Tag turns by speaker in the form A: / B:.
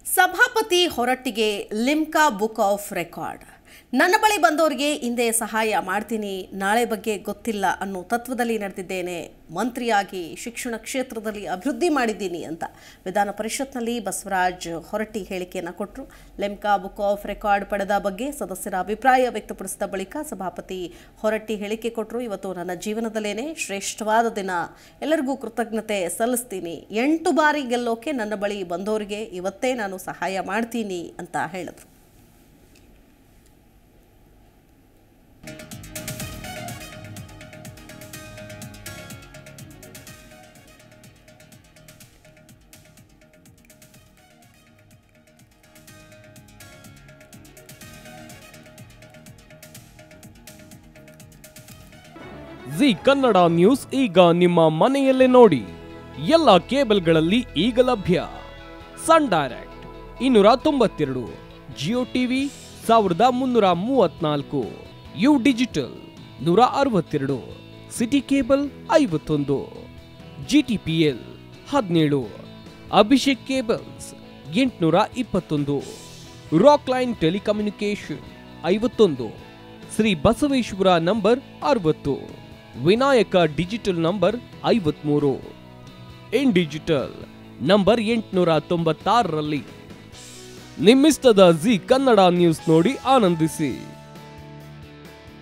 A: ಸಭಾಪತಿ ಹೊರಟ್ಟಿಗೆ Limca book of record. ನನ್ನ ಬಳಿ ಬಂದವರಿಗೆ ಹಿಂದೆ ಸಹಾಯ ಮಾಡ್ತೀನಿ, ನಾಳೆ ಬಗ್ಗೆ ಗೊತ್ತಿಲ್ಲ ಅನ್ನೋ ತತ್ವದಲ್ಲಿ ನಡೆದಿದ್ದೇನೆ. ಮಂತ್ರಿಯಾಗಿ ಶಿಕ್ಷಣ ಕ್ಷೇತ್ರದಲ್ಲಿ ಅಭಿವೃದ್ಧಿ ಮಾಡಿದ್ದೀನಿ ಅಂತ ವಿಧಾನ ಪರಿಷತ್ನಲ್ಲಿ ಬಸವರಾಜ್ ಹೊರಟ್ಟಿ ಹೇಳಿಕೆಯನ್ನು ಕೊಟ್ಟರು. ಲಿಮ್ಕಾ ಬುಕ್ ಆಫ್ ರೆಕಾರ್ಡ್ ಪಡೆದ ಬಗ್ಗೆ ಸದಸ್ಯರ ಅಭಿಪ್ರಾಯ ವ್ಯಕ್ತಪಡಿಸಿದ ಬಳಿಕ ಸಭಾಪತಿ ಹೊರಟ್ಟಿ ಹೇಳಿಕೆ ಕೊಟ್ಟರು. ಇವತ್ತು ನನ್ನ ಜೀವನದಲ್ಲೇನೆ ಶ್ರೇಷ್ಠವಾದ ದಿನ, ಎಲ್ಲರಿಗೂ ಕೃತಜ್ಞತೆ ಸಲ್ಲಿಸ್ತೀನಿ. 8 ಬಾರಿ ಗೆಲ್ಲೋಕೆ ನನ್ನ ಬಳಿ ಬಂದವರಿಗೆ ಇವತ್ತೇ ನಾನು ಸಹಾಯ ಮಾಡ್ತೀನಿ ಅಂತ ಹೇಳಿದ್ರು.
B: ಜಿ ಕನ್ನಡ ನ್ಯೂಸ್ ಈಗ ನಿಮ್ಮ ಮನೆಯಲ್ಲೇ ನೋಡಿ. ಎಲ್ಲ ಕೇಬಲ್ಗಳಲ್ಲಿ ಈಗ ಲಭ್ಯ. Sun Direct 292, Jio TV 1334, U digital 162, City Cable 51, GTPL 17, Abhishek cables 821, Rock Line telecommunication 51, Shri Basaveshwara number 60, Vinayaka digital number 53, in digital number 896ರಲ್ಲಿ ನಿಮ್ಮಿಸ್ತದ ಜಿ ಕನ್ನಡ ನ್ಯೂಸ್ ನೋಡಿ ಆನಂದಿಸಿ.